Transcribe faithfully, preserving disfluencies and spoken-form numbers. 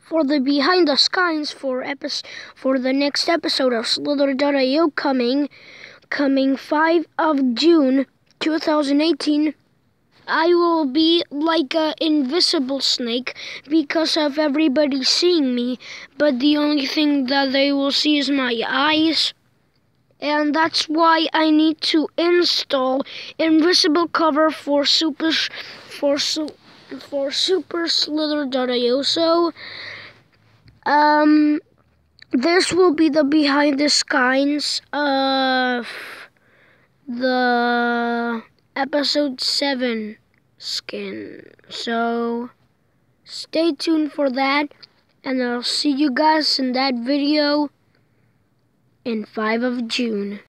for the behind the skins for episode for the next episode of Slither dot i o coming coming fifth of June two thousand eighteen. I will be like an invisible snake because of everybody seeing me, but the only thing that they will see is my eyes. And that's why I need to install invisible cover for super for for Super Slither dot i o. So um this will be the behind the scenes of the episode seven skin. So stay tuned for that, and I'll see you guys in that video in fifth of June.